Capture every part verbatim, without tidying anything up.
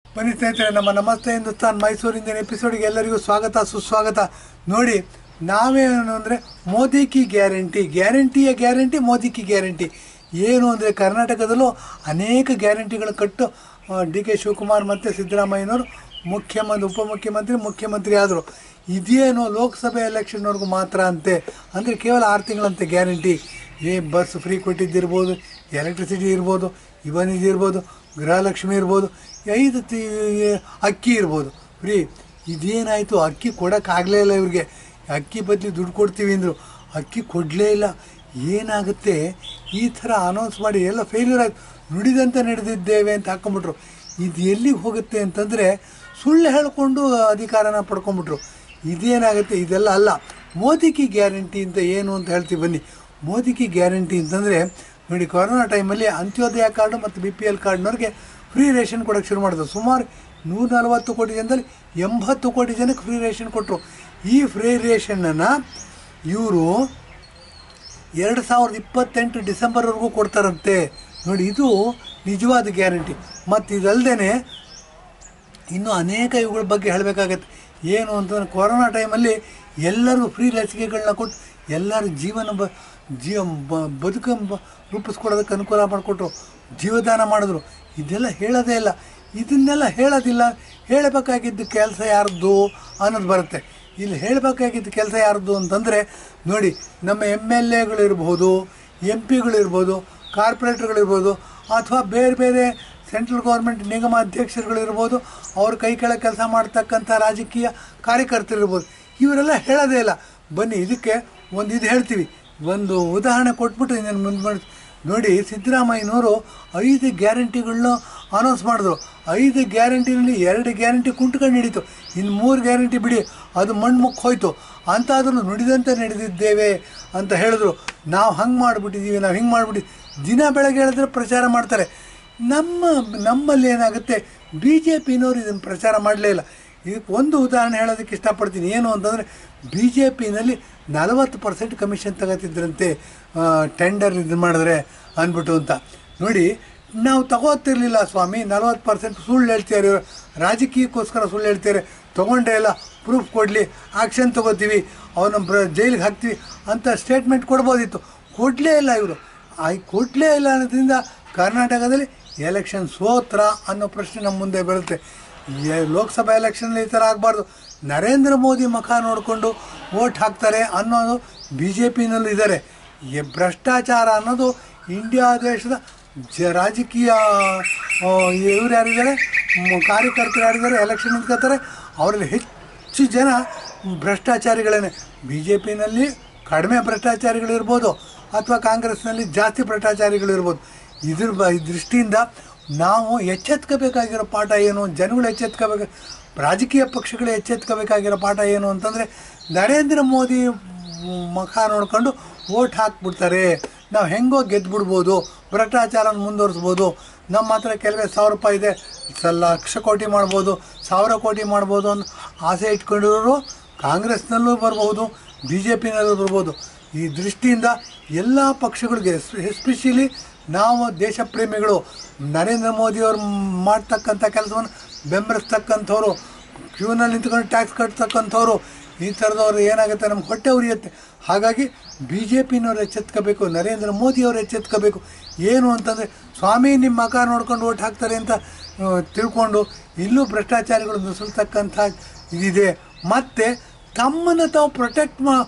ಬನ್ನಿ ಸ್ನೇಹಿತರೆ, ನಮ್ಮ ನಮಸ್ತೆ ಹಿಂದೂಸ್ತಾನ್ ಮೈಸೂರಿಂದ ಎಪಿಸೋಡ್ಗೆ ಎಲ್ಲರಿಗೂ ಸ್ವಾಗತ ಸುಸ್ವಾಗತ. ನೋಡಿ, ನಾವೇನು ಅಂದರೆ ಮೋದಿ ಕಿ ಗ್ಯಾರಂಟಿ, ಗ್ಯಾರಂಟಿಯ ಗ್ಯಾರಂಟಿ ಮೋದಿ ಕಿ ಗ್ಯಾರಂಟಿ ಏನು ಅಂದರೆ ಕರ್ನಾಟಕದಲ್ಲೂ ಅನೇಕ ಗ್ಯಾರಂಟಿಗಳು ಕಟ್ಟು ಡಿ ಕೆ ಶಿವಕುಮಾರ್ ಮತ್ತು ಸಿದ್ದರಾಮಯ್ಯನವರು ಮುಖ್ಯಮಂತ್ರಿ ಉಪಮುಖ್ಯಮಂತ್ರಿ ಮುಖ್ಯಮಂತ್ರಿ ಆದರು. ಇದೇನು ಲೋಕಸಭೆ ಎಲೆಕ್ಷನ್ವರೆಗೂ ಮಾತ್ರ ಅಂತೆ, ಅಂದರೆ ಕೇವಲ ಆರು ತಿಂಗಳಂತೆ ಗ್ಯಾರಂಟಿ. ಏ ಬಸ್ ಫ್ರೀ ಕೊಟ್ಟಿದ್ದಿರ್ಬೋದು, ಎಲೆಕ್ಟ್ರಿಸಿಟಿ ಇರ್ಬೋದು, ಇವನ್ ಇದಿರ್ಬೋದು, ಗೃಹಲಕ್ಷ್ಮಿ ಇರ್ಬೋದು, ಐದು ತಿ ಅಕ್ಕಿ ಇರ್ಬೋದು ಫ್ರೀ. ಇದೇನಾಯಿತು, ಅಕ್ಕಿ ಕೊಡೋಕ್ಕಾಗಲೇ ಇಲ್ಲ ಇವ್ರಿಗೆ. ಅಕ್ಕಿ ಬದಲಿ ದುಡ್ಡು ಕೊಡ್ತೀವಿ ಅಂದರು, ಅಕ್ಕಿ ಕೊಡಲೇ ಇಲ್ಲ. ಏನಾಗುತ್ತೆ, ಈ ಥರ ಅನೌನ್ಸ್ ಮಾಡಿ ಎಲ್ಲ ಫೇಲ್ಯೂರ್ ಆಯಿತು. ನುಡಿದಂತೆ ನಡೆದಿದ್ದೇವೆ ಅಂತ ಹಾಕ್ಕೊಂಬಿಟ್ರು. ಇದು ಎಲ್ಲಿಗೆ ಹೋಗುತ್ತೆ ಅಂತಂದರೆ ಸುಳ್ಳು ಹೇಳಿಕೊಂಡು ಅಧಿಕಾರನ ಪಡ್ಕೊಂಬಿಟ್ರು. ಇದೇನಾಗುತ್ತೆ, ಇದೆಲ್ಲ ಅಲ್ಲ. ಮೋದಿ ಕಿ ಗ್ಯಾರಂಟಿ ಅಂತ ಏನು ಅಂತ ಹೇಳ್ತೀವಿ ಬನ್ನಿ. ಮೋದಿ ಕಿ ಗ್ಯಾರಂಟಿ ಅಂತಂದರೆ ನೋಡಿ, ಕೊರೋನಾ ಟೈಮಲ್ಲಿ ಅಂತ್ಯೋದಯ ಕಾರ್ಡು ಮತ್ತು ಬಿ ಪಿ ಎಲ್ ಕಾರ್ಡ್ನವ್ರಿಗೆ ಫ್ರೀ ರೇಷನ್ ಕೊಡೋಕ್ಕೆ ಶುರು ಮಾಡಿದ್ರು. ಸುಮಾರು ನೂರ ನಲವತ್ತು ಕೋಟಿ ಜನದಲ್ಲಿ ಎಂಬತ್ತು ಕೋಟಿ ಜನಕ್ಕೆ ಫ್ರೀ ರೇಷನ್ ಕೊಟ್ಟರು. ಈ ಫ್ರೀ ರೇಷನ್ನನ್ನು ಇವರು ಎರಡು ಸಾವಿರದ ಇಪ್ಪತ್ತೆಂಟು ಡಿಸೆಂಬರ್ವರೆಗೂ ಕೊಡ್ತಾರಂತೆ. ನೋಡಿ, ಇದು ನಿಜವಾದ ಗ್ಯಾರಂಟಿ. ಮತ್ತು ಇದಲ್ಲದೆ ಇನ್ನೂ ಅನೇಕ ಇವುಗಳ ಬಗ್ಗೆ ಹೇಳಬೇಕಾಗತ್ತೆ. ಏನು ಅಂತಂದರೆ ಕೊರೋನಾ ಟೈಮಲ್ಲಿ ಎಲ್ಲರೂ ಫ್ರೀ ಲಸಿಕೆಗಳನ್ನ ಕೊಟ್ಟು ಎಲ್ಲರ ಜೀವನ ಬ ಜೀವ ಬದುಕ ರೂಪಿಸ್ಕೊಡೋದಕ್ಕೆ ಅನುಕೂಲ ಮಾಡಿಕೊಟ್ರು, ಜೀವದಾನ ಮಾಡಿದ್ರು. ಇದೆಲ್ಲ ಹೇಳೋದೇ ಇಲ್ಲ. ಇದನ್ನೆಲ್ಲ ಹೇಳೋದಿಲ್ಲ. ಹೇಳಬೇಕಾಗಿದ್ದ ಕೆಲಸ ಯಾರ್ದು ಅನ್ನೋದು ಬರುತ್ತೆ. ಇಲ್ಲಿ ಹೇಳಬೇಕಾಗಿದ್ದ ಕೆಲಸ ಯಾರ್ದು ಅಂತಂದರೆ ನೋಡಿ, ನಮ್ಮ ಎಮ್ ಎಲ್ ಎಗಳಿರ್ಬೋದು, ಎಂ ಪಿಗಳಿರ್ಬೋದು, ಕಾರ್ಪೊರೇಟ್ರ್ಗಳಿರ್ಬೋದು, ಅಥವಾ ಬೇರೆ ಬೇರೆ ಸೆಂಟ್ರಲ್ ಗೌರ್ಮೆಂಟ್ ನಿಗಮ ಅಧ್ಯಕ್ಷರುಗಳಿರ್ಬೋದು, ಅವ್ರ ಕೈ ಕೆಳಗೆ ಕೆಲಸ ಮಾಡ್ತಕ್ಕಂಥ ರಾಜಕೀಯ ಕಾರ್ಯಕರ್ತರಿರ್ಬೋದು, ಇವರೆಲ್ಲ ಹೇಳೋದೇ ಇಲ್ಲ. ಬನ್ನಿ, ಇದಕ್ಕೆ ಒಂದು ಇದು ಹೇಳ್ತೀವಿ, ಒಂದು ಉದಾಹರಣೆ ಕೊಟ್ಬಿಟ್ಟು ಇನ್ನೇನು ಮುಂದೆ ಮಾಡಿ. ನೋಡಿ, ಸಿದ್ದರಾಮಯ್ಯನವರು ಐದು ಗ್ಯಾರಂಟಿಗಳನ್ನ ಅನೌನ್ಸ್ ಮಾಡಿದ್ರು. ಐದು ಗ್ಯಾರಂಟಿನಲ್ಲಿ ಎರಡು ಗ್ಯಾರಂಟಿ ಕುಂಟ್ಕೊಂಡು ಹಿಡಿತು, ಇನ್ನು ಮೂರು ಗ್ಯಾರಂಟಿ ಬಿಡಿ, ಅದು ಮಣ್ಣು ಮುಕ್ಕೆ ಹೋಯ್ತು. ಅಂತಾದರೂ ನುಡಿದಂತೆ ನಡೆದಿದ್ದೇವೆ ಅಂತ ಹೇಳಿದ್ರು. ನಾವು ಹಂಗೆ ಮಾಡಿಬಿಟ್ಟಿದ್ದೀವಿ, ನಾವು ಹಿಂಗೆ ಮಾಡಿಬಿಟ್ಟಿದ್ದೀವಿ. ದಿನ ಬೆಳಗ್ಗೆ ಹೇಳಿದ್ರೆ ಪ್ರಚಾರ ಮಾಡ್ತಾರೆ. ನಮ್ಮ ನಮ್ಮಲ್ಲಿ ಏನಾಗುತ್ತೆ, ಬಿ ಜೆ ಪಿನವರು ಇದನ್ನು ಪ್ರಚಾರ ಮಾಡಲೇ ಇಲ್ಲ. ಇದಕ್ಕೆ ಒಂದು ಉದಾಹರಣೆ ಹೇಳೋದಕ್ಕೆ ಇಷ್ಟಪಡ್ತೀನಿ. ಏನು ಅಂತಂದರೆ, ಬಿ ಜೆ ಪಿನಲ್ಲಿ ನಲವತ್ತು ಪರ್ಸೆಂಟ್ ಕಮಿಷನ್ ತಗೋತಿದ್ರಂತೆ ಟೆಂಡರ್ ಇದು ಮಾಡಿದ್ರೆ ಅಂದ್ಬಿಟ್ಟು ಅಂತ. ನೋಡಿ, ನಾವು ತಗೋತಿರ್ಲಿಲ್ಲ ಸ್ವಾಮಿ, ನಲ್ವತ್ತು ಪರ್ಸೆಂಟ್ ಸುಳ್ಳು ಹೇಳ್ತಾರೆ, ರಾಜಕೀಯಕ್ಕೋಸ್ಕರ ಸುಳ್ಳು ಹೇಳ್ತಾರೆ. ತೊಗೊಂಡೇ ಇಲ್ಲ, ಪ್ರೂಫ್ ಕೊಡಲಿ, ಆ್ಯಕ್ಷನ್ ತೊಗೋತೀವಿ, ಅವನ ಬ್ರ ಜೈಲಿಗೆ ಹಾಕ್ತೀವಿ ಅಂತ ಸ್ಟೇಟ್ಮೆಂಟ್ ಕೊಡ್ಬೋದಿತ್ತು. ಕೊಡಲೇ ಇಲ್ಲ ಇವರು. ಆ ಕೊಡಲೇ ಇಲ್ಲ ಅನ್ನೋದ್ರಿಂದ ಕರ್ನಾಟಕದಲ್ಲಿ ಎಲೆಕ್ಷನ್ ಸೋತ್ರ ಅನ್ನೋ ಪ್ರಶ್ನೆ ನಮ್ಮ ಮುಂದೆ ಬರುತ್ತೆ. ಲೋಕಸಭಾ ಎಲೆಕ್ಷನಲ್ಲಿ ಈ ಥರ ಆಗಬಾರ್ದು. ನರೇಂದ್ರ ಮೋದಿ ಮುಖ ನೋಡಿಕೊಂಡು ವೋಟ್ ಹಾಕ್ತಾರೆ ಅನ್ನೋದು ಬಿ ಜೆ ಪಿನಲ್ಲೂ ಇದ್ದಾರೆ. ಭ್ರಷ್ಟಾಚಾರ ಅನ್ನೋದು ಇಂಡಿಯಾ ದೇಶದ ಜ ರಾಜಕೀಯ ಇವ್ರು ಯಾರಿದ್ದಾರೆ, ಕಾರ್ಯಕರ್ತರು ಯಾರಿದ್ದಾರೆ, ಎಲೆಕ್ಷನ್ ನಿಂತ್ಕೋತಾರೆ, ಅವರಲ್ಲಿ ಹೆಚ್ಚು ಜನ ಭ್ರಷ್ಟಾಚಾರಿಗಳೇ. ಬಿ ಜೆ ಪಿನಲ್ಲಿ ಕಡಿಮೆ ಭ್ರಷ್ಟಾಚಾರಿಗಳಿರ್ಬೋದು, ಅಥವಾ ಕಾಂಗ್ರೆಸ್ನಲ್ಲಿ ಜಾಸ್ತಿ ಭ್ರಷ್ಟಾಚಾರಿಗಳಿರ್ಬೋದು. ಇದ್ರ ಬ ಈ ದೃಷ್ಟಿಯಿಂದ ನಾವು ಎಚ್ಚೆತ್ಕೋಬೇಕಾಗಿರೋ ಪಾಠ ಏನು, ಜನಗಳು ಎಚ್ಚೆತ್ಕೋಬೇಕು, ರಾಜಕೀಯ ಪಕ್ಷಗಳು ಎಚ್ಚೆತ್ಕೋಬೇಕಾಗಿರೋ ಪಾಠ ಏನು ಅಂತಂದರೆ, ನರೇಂದ್ರ ಮೋದಿ ಮುಖ ನೋಡ್ಕೊಂಡು ವೋಟ್ ಹಾಕ್ಬಿಡ್ತಾರೆ, ನಾವು ಹೆಂಗೋ ಗೆದ್ದುಬಿಡ್ಬೋದು, ಭ್ರಷ್ಟಾಚಾರನ ಮುಂದುವರಿಸ್ಬೋದು, ನಮ್ಮ ಹತ್ರ ಕೆಲವೇ ಸಾವಿರ ರೂಪಾಯಿ ಇದೆ, ಲಕ್ಷ ಕೋಟಿ ಮಾಡ್ಬೋದು, ಸಾವಿರ ಕೋಟಿ ಮಾಡ್ಬೋದು ಅಂತ ಆಸೆ ಇಟ್ಕೊಂಡಿರೋರು ಕಾಂಗ್ರೆಸ್ನಲ್ಲೂ ಬರ್ಬೋದು, ಬಿ ಜೆ ಪಿನಲ್ಲೂ ಬರ್ಬೋದು. ಈ ದೃಷ್ಟಿಯಿಂದ ಎಲ್ಲ ಪಕ್ಷಗಳಿಗೆ, ಎಸ್ಪೆಷಲಿ ನಾವು ದೇಶ ಪ್ರೇಮಿಗಳು, ನರೇಂದ್ರ ಮೋದಿಯವರು ಮಾಡ್ತಕ್ಕಂಥ ಕೆಲಸವನ್ನು ಬೆಂಬಲಿಸ್ತಕ್ಕಂಥವ್ರು, ಕ್ಯೂನಲ್ಲಿ ನಿಂತ್ಕೊಂಡು ಟ್ಯಾಕ್ಸ್ ಕಟ್ತಕ್ಕಂಥವ್ರು, ಈ ಥರದವ್ರು ಏನಾಗುತ್ತೆ, ನಮ್ಗೆ ಹೊಟ್ಟೆ ಉರಿಯುತ್ತೆ. ಹಾಗಾಗಿ ಬಿ ಜೆ ಪಿನವ್ರು ಎಚ್ಚೆತ್ಕೋಬೇಕು, ನರೇಂದ್ರ ಮೋದಿಯವರು ಎಚ್ಚೆತ್ಕೋಬೇಕು. ಏನು ಅಂತಂದರೆ, ಸ್ವಾಮಿ ನಿಮ್ಮ ಮಗ ನೋಡ್ಕೊಂಡು ಓಟ್ ಹಾಕ್ತಾರೆ ಅಂತ ತಿಳ್ಕೊಂಡು ಇಲ್ಲೂ ಭ್ರಷ್ಟಾಚಾರಿಗಳು ನುಸುಳ್ತಕ್ಕಂಥ ಇದಿದೆ. ಮತ್ತು ತಮ್ಮನ್ನು ತಾವು ಪ್ರೊಟೆಕ್ಟ್ ಮಾ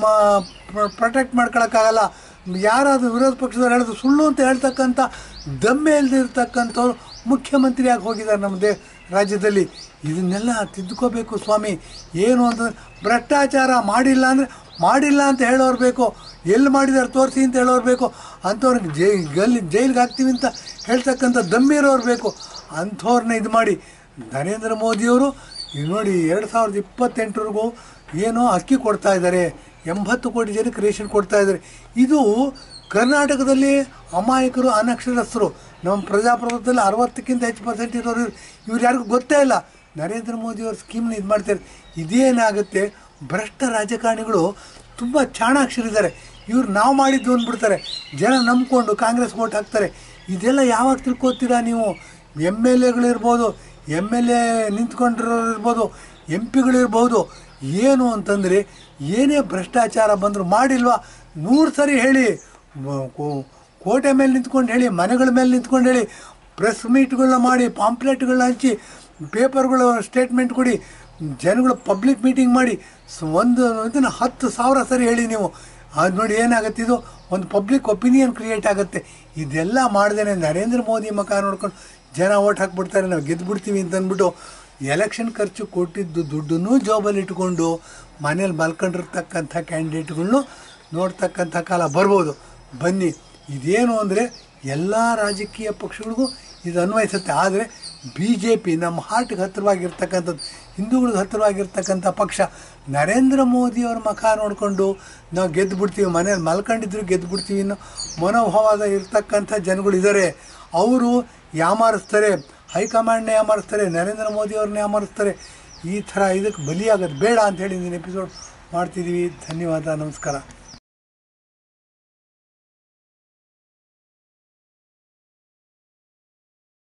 ಪ್ರೊಟೆಕ್ಟ್ ಮಾಡ್ಕೊಳಕ್ಕಾಗಲ್ಲ. ಯಾರಾದರೂ ವಿರೋಧ ಪಕ್ಷದವ್ರು ಹೇಳಿದ್ರು ಸುಳ್ಳು ಅಂತ ಹೇಳ್ತಕ್ಕಂಥ ದಮ್ಮೆ ಇಲ್ದಿರ್ತಕ್ಕಂಥವ್ರು ಮುಖ್ಯಮಂತ್ರಿಯಾಗಿ ಹೋಗಿದ್ದಾರೆ ನಮ್ಮ ದೇ ರಾಜ್ಯದಲ್ಲಿ. ಇದನ್ನೆಲ್ಲ ತಿದ್ದುಕೋಬೇಕು ಸ್ವಾಮಿ. ಏನು ಅಂತಂದರೆ, ಭ್ರಷ್ಟಾಚಾರ ಮಾಡಿಲ್ಲ ಅಂದರೆ ಮಾಡಿಲ್ಲ ಅಂತ ಹೇಳೋರು ಬೇಕು, ಎಲ್ಲಿ ಮಾಡಿದಾರೆ ತೋರಿಸಿ ಅಂತ ಹೇಳೋರು ಬೇಕು, ಅಂಥವ್ರಿಗೆ ಜೈ ಗಲ್ಲಿ ಜೈಲಿಗೆ ಹಾಕ್ತೀವಿ ಅಂತ ಹೇಳ್ತಕ್ಕಂಥ ದಮ್ಮಿರೋರು ಬೇಕು. ಅಂಥವ್ರನ್ನ ಇದು ಮಾಡಿ ನರೇಂದ್ರ ಮೋದಿಯವರು ಈಗ ನೋಡಿ, ಎರಡು ಸಾವಿರದ ಇಪ್ಪತ್ತೆಂಟರವರೆಗೂ ಏನೋ ಅಕ್ಕಿ ಕೊಡ್ತಾ ಇದ್ದಾರೆ, ಎಂಬತ್ತು ಕೋಟಿ ಜನಕ್ಕೆ ರೇಷನ್ ಕೊಡ್ತಾ ಇದ್ದಾರೆ. ಇದು ಕರ್ನಾಟಕದಲ್ಲಿ ಅಮಾಯಕರು, ಅನಕ್ಷರಸ್ಥರು, ನಮ್ಮ ಪ್ರಜಾಪ್ರಭುತ್ವದಲ್ಲಿ ಅರವತ್ತಕ್ಕಿಂತ ಹೆಚ್ಚು ಪರ್ಸೆಂಟ್ ಇರೋರು, ಇವ್ರು ಯಾರಿಗೂ ಗೊತ್ತೇ ಇಲ್ಲ. ನರೇಂದ್ರ ಮೋದಿಯವ್ರ ಸ್ಕೀಮ್ನ ಇದು ಮಾಡ್ತಾರೆ. ಇದೇನಾಗುತ್ತೆ, ಭ್ರಷ್ಟ ರಾಜಕಾರಣಿಗಳು ತುಂಬ ಚಾಣಾಕ್ಷರಿದ್ದಾರೆ. ಇವ್ರು ನಾವು ಮಾಡಿದ್ದು ಅಂದ್ಬಿಡ್ತಾರೆ, ಜನ ನಂಬ್ಕೊಂಡು ಕಾಂಗ್ರೆಸ್ ವೋಟ್ ಹಾಕ್ತಾರೆ. ಇದೆಲ್ಲ ಯಾವಾಗ ತಿಳ್ಕೊತೀರಾ ನೀವು? ಎಮ್ ಎಲ್ ಎಗಳಿರ್ಬೋದು, ಎಮ್ ಎಲ್ ಎ ನಿಂತ್ಕೊಂಡಿರೋರು ಇರ್ಬೋದು, ಎಂ ಪಿಗಳಿರ್ಬೋದು. ಏನು ಅಂತಂದರೆ ಏನೇ ಭ್ರಷ್ಟಾಚಾರ ಬಂದರೂ ಮಾಡಿಲ್ವಾ ನೂರು ಸರಿ ಹೇಳಿ, ಕೋಟೆ ಮೇಲೆ ನಿಂತ್ಕೊಂಡು ಹೇಳಿ, ಮನೆಗಳ ಮೇಲೆ ನಿಂತ್ಕೊಂಡು ಹೇಳಿ, ಪ್ರೆಸ್ ಮೀಟ್ಗಳನ್ನ ಮಾಡಿ, ಪಾಂಪ್ಲೆಟ್ಗಳನ್ನ ಹಂಚಿ, ಪೇಪರ್ಗಳು ಸ್ಟೇಟ್ಮೆಂಟ್ ಕೊಡಿ, ಜನಗಳು ಪಬ್ಲಿಕ್ ಮೀಟಿಂಗ್ ಮಾಡಿ, ಒಂದು ಇದನ್ನು ಹತ್ತು ಸಾವಿರ ಸರಿ ಹೇಳಿ ನೀವು. ಅದು ನೋಡಿ ಏನಾಗುತ್ತೆ, ಇದು ಒಂದು ಪಬ್ಲಿಕ್ ಒಪಿನಿಯನ್ ಕ್ರಿಯೇಟ್ ಆಗುತ್ತೆ. ಇದೆಲ್ಲ ಮಾಡ್ದೇನೆ ನರೇಂದ್ರ ಮೋದಿ ಮುಖ ನೋಡ್ಕೊಂಡು ಜನ ಓಟ್ ಹಾಕ್ಬಿಡ್ತಾರೆ, ನಾವು ಗೆದ್ದುಬಿಡ್ತೀವಿ ಅಂತ ಅಂದ್ಬಿಟ್ಟು ಎಲೆಕ್ಷನ್ ಖರ್ಚು ಕೊಟ್ಟಿದ್ದು ದುಡ್ಡನ್ನೂ ಜಾಬಲ್ಲಿ ಇಟ್ಕೊಂಡು ಮನೇಲಿ ಮಲ್ಕೊಂಡಿರ್ತಕ್ಕಂಥ ಕ್ಯಾಂಡಿಡೇಟ್ಗಳ್ನು ನೋಡ್ತಕ್ಕಂಥ ಕಾಲ ಬರ್ಬೋದು. ಬನ್ನಿ, ಇದೇನು ಅಂದರೆ ಎಲ್ಲ ರಾಜಕೀಯ ಪಕ್ಷಗಳಿಗೂ ಇದು ಅನ್ವಯಿಸುತ್ತೆ. ಆದರೆ ಬಿ ಜೆ ಪಿ ನಮ್ಮ ಹಾರ್ಟ್ಗೆ ಹತ್ತಿರವಾಗಿರ್ತಕ್ಕಂಥದ್ದು, ಹಿಂದೂಗಳಿಗೆ ಹತ್ತಿರವಾಗಿರ್ತಕ್ಕಂಥ ಪಕ್ಷ. ನರೇಂದ್ರ ಮೋದಿಯವ್ರ ಮುಖ ನೋಡಿಕೊಂಡು ನಾವು ಗೆದ್ದು ಬಿಡ್ತೀವಿ, ಮನೇಲಿ ಮಲ್ಕೊಂಡಿದ್ರು ಗೆದ್ದು ಬಿಡ್ತೀವಿ ಅನ್ನೋ ಮನೋಭಾವದ ಇರ್ತಕ್ಕಂಥ ಜನಗಳಿದ್ದಾರೆ. ಅವರು ಯಾಮಾರಿಸ್ತಾರೆ, ಹೈಕಮಾಂಡ್ನೇ ಯಾಮಾರಿಸ್ತಾರೆ, ನರೇಂದ್ರ ಮೋದಿಯವ್ರನ್ನ ಯಾಮಾರಿಸ್ತಾರೆ. ಈ ಥರ ಇದಕ್ಕೆ ಬಲಿಯಾಗೋದು ಬೇಡ ಅಂಥೇಳಿ ನೀನು ಎಪಿಸೋಡ್ ಮಾಡ್ತಿದ್ದೀವಿ. ಧನ್ಯವಾದ, ನಮಸ್ಕಾರ.